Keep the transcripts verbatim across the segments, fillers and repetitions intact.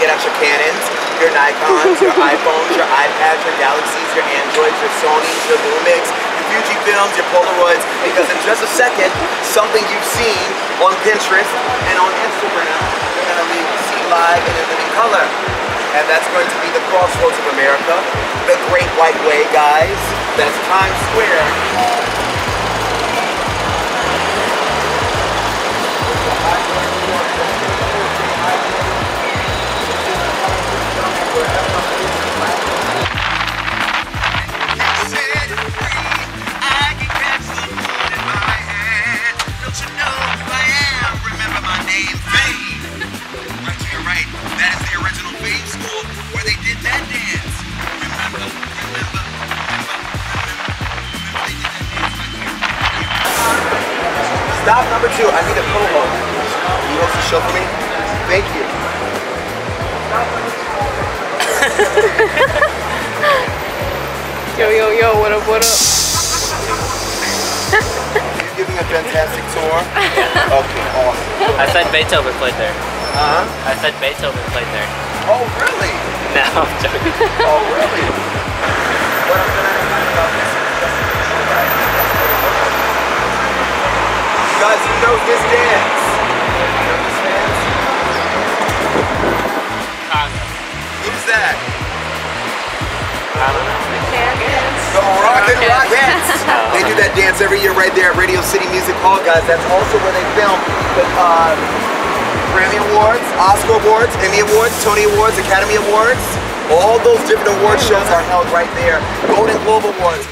get out your Canons, your Nikons, your iPhones, your iPads, your Galaxies, your Androids, your Sonys, your Lumix, your Fujifilms, your Polaroids, because in just a second, something you've seen on Pinterest and on Instagram, you're going to see live and in living color. And that's going to be the crossroads of America, the Great White Way, guys. That's Times Square. Stop number two, I need a co-host. You host the show for me? Thank you. Yo, yo, yo, what up, what up? You're giving a fantastic tour? Yeah. Okay, awesome. I said Beethoven played there. Uh-huh? I said Beethoven played there. Oh, really? No, I'm joking. Oh, really? What I'm gonna ask about this is just guys, who knows this dance? You know this dance? Who's that? I don't know. The Rockin' Rockettes! They do that dance every year right there at Radio City Music Hall, guys. That's also where they film the uh, Grammy Awards, Oscar Awards, Emmy Awards, Tony Awards, Academy Awards. All those different award shows are held right there. Golden Globe Awards.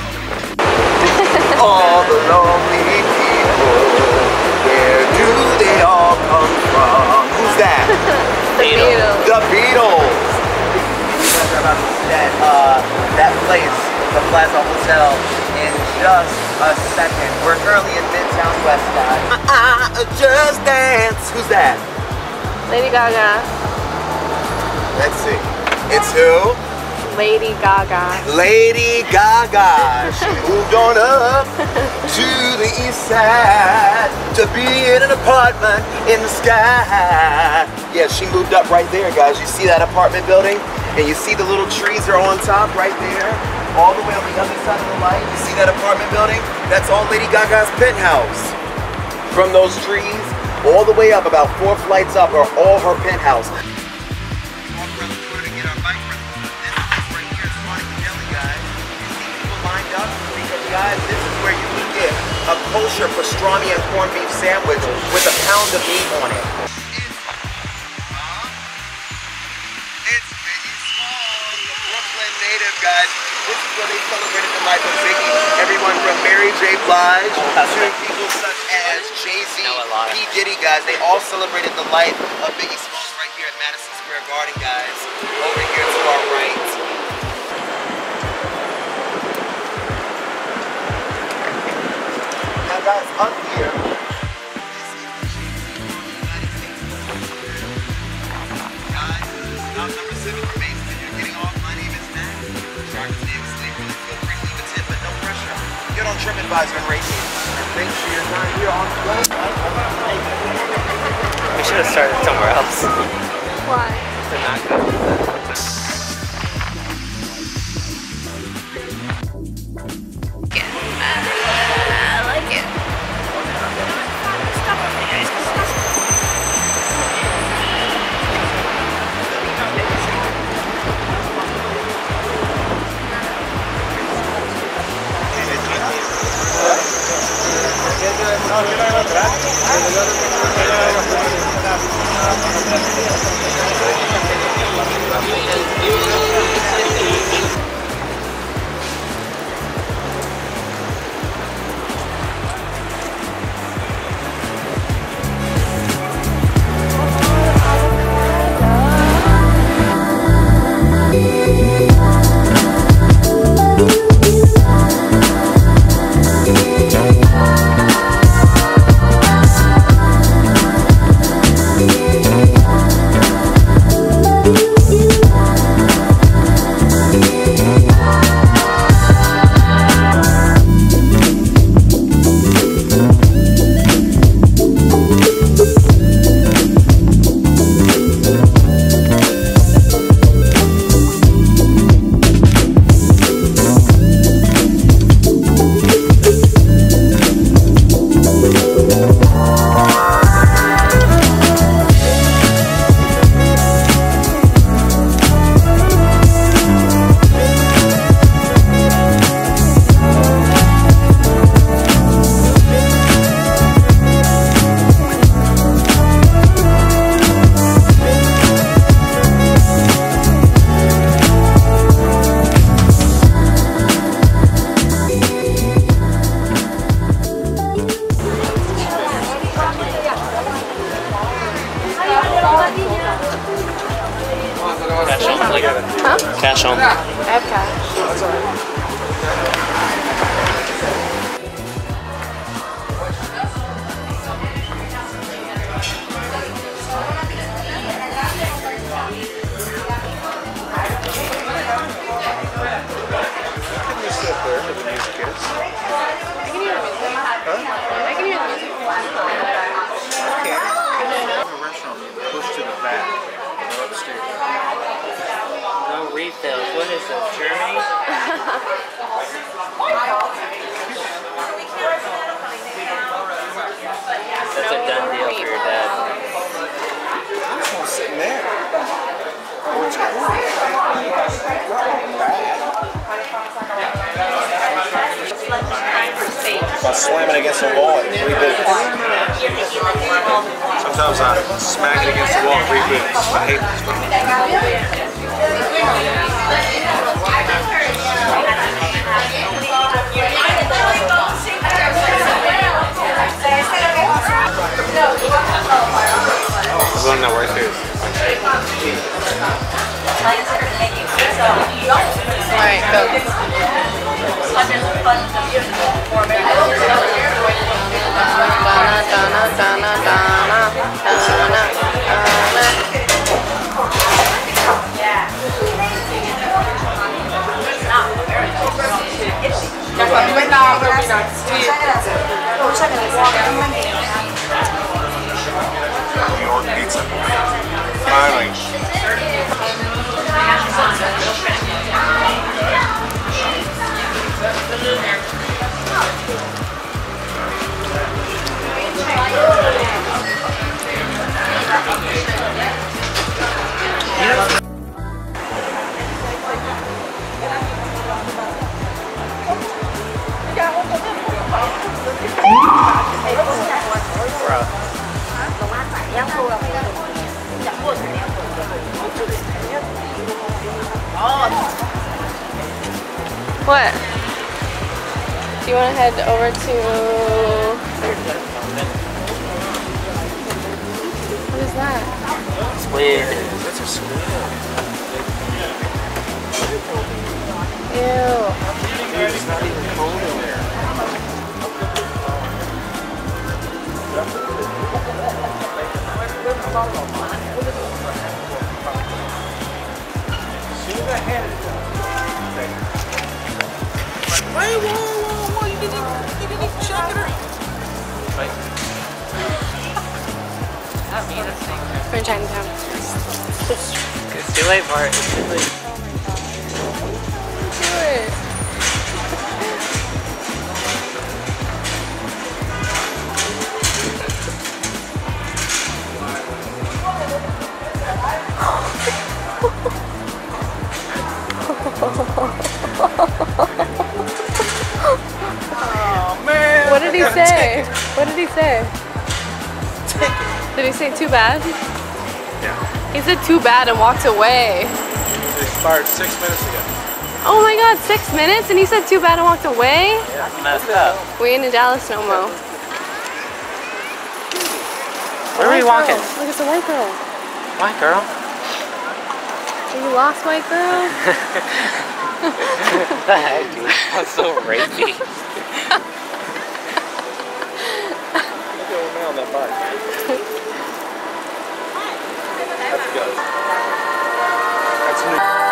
All the lonely people, where do they all come from? Who's that? The Beatles. The Beatles. You guys are about to see that, uh, that place, the Plaza Hotel, in just a second. We're currently in Midtown West Side. Uh-uh, just dance. Who's that? Lady Gaga. Let's see. It's who? Lady Gaga. Lady Gaga. She moved on up to the east side to be in an apartment in the sky. Yeah, she moved up right there, guys. You see that apartment building? And you see the little trees are on top right there? All the way on the other side of the light. You see that apartment building? That's all Lady Gaga's penthouse. From those trees, all the way up, about four flights up, are all her penthouse. Guys, this is where you can get a kosher pastrami and corned beef sandwich with a pound of meat on it. It's Biggie Smalls, the Brooklyn native, guys. This is where they celebrated the life of Biggie. Everyone from Mary J. Blige to people such as Jay-Z, P. Diddy, guys. They all celebrated the life of Biggie Smalls right here at Madison Square Garden, guys. Over here to our right. Guys, up here, this is the United States guys, stop number seven for Mason. You're getting off. My name is Matt. Shark's name is Sleep. Really feel free to leave a tip, but no pressure. Get on TripAdvisor and rate me. And make sure you're not here on the way. We should have started somewhere else. Why? They're not good. Cash only. I have cash. No refills. What is this, Germany? That's a done deal for your dad. This one's sitting there. If I slam it against the wall, it reboots. Sometimes I smack it against the wall, it reboots. I hate this phone. The one that works here is Alright, go. Donna, Donna, Donna, Donna, New York pizza. Finally. What? Do you want to head over to... What is that? squid. That's a squid. Ew. It's not even cold in there. Wait, whoa, whoa, whoa, you didn't, you didn't even check it or... We're in Chinatown. It's too late, Bart. It's too late. Do it. Oh, man. What did he Gotta say? take it. What did he say? Take it. Did he say too bad? Yeah. He said too bad and walked away. It expired six minutes ago. Oh my god, six minutes and he said too bad and walked away? That's messed up. We ain't in Dallas no more. Where are we walking? Look, it's a white girl. White girl? Are you lost, white girl? What the heck, dude? That's so rapey. Look at me on that bike. That's good. That's new.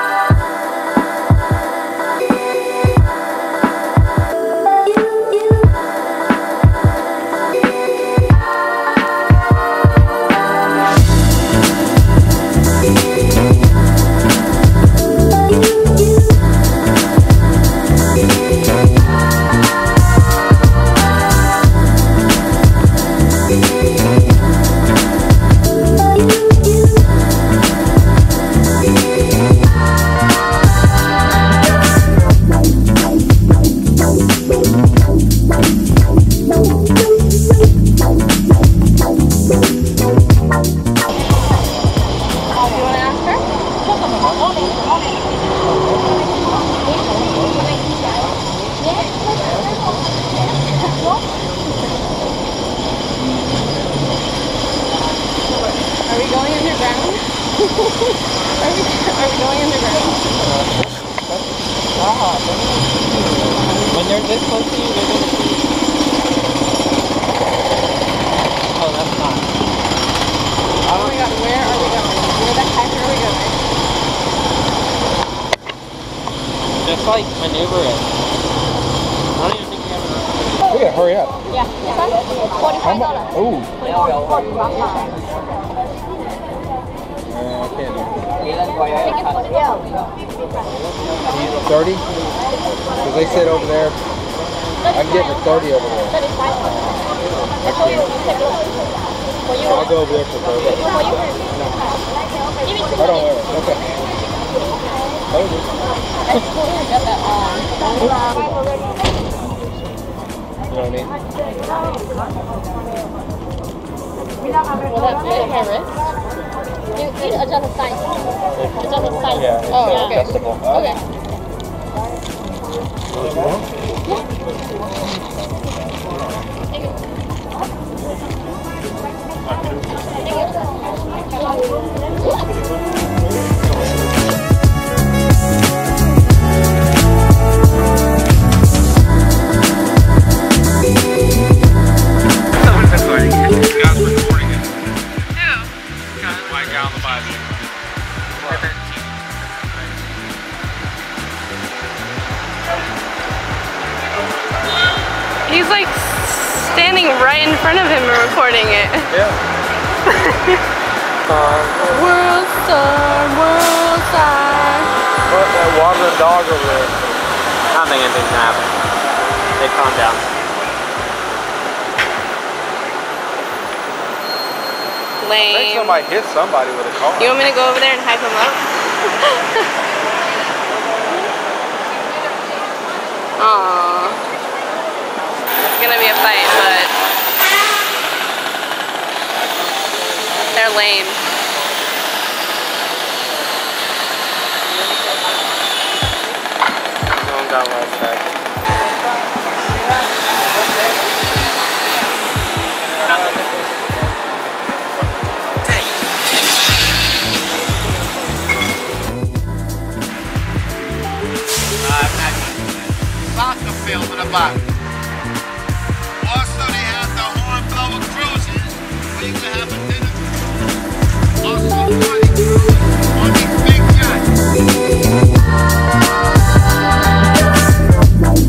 Are we, are we going underground? When they're this close to you, they're going to see you. Oh, that's not. Oh my god, where are we going? Where the heck are we going? Just like maneuver it. I don't even think we have enough. We gotta hurry up. Yeah, this one? forty-five dollars. Ooh. forty-five dollars. Uh, I can't do it. Ticket for the deal. thirty? Because they said over there, I'm getting a thirty over there. thirty-five dollars. I can't. For you. I'll go over there for thirty. For you. Give me two I don't minutes. know. Okay. Told you. Got that on. You know what I mean? Will that fit my wrist? You need to adjust the size. Adjust the size. Yeah, it's Oh, okay. adjustable. Okay. He's like standing right in front of him and recording it. Yeah. World star, world star. What, that wandering dog over there? I don't think anything's gonna happen. They calm down. I think Lame. somebody hit somebody with a car. You want me to go over there and hype him up? Aww. It's gonna be a fight, but they're lame. No one got last back. Soccer field in the back. Also, they have the Hornblower Cruises, where you can have a dinner. Also, party cruises on these big yachts.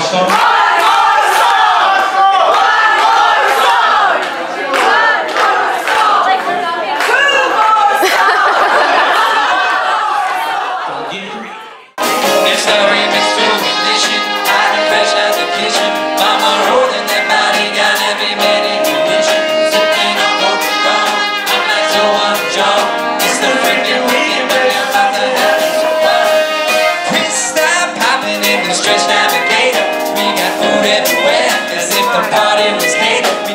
Stretch navigator, we got food everywhere, as if the party was catered.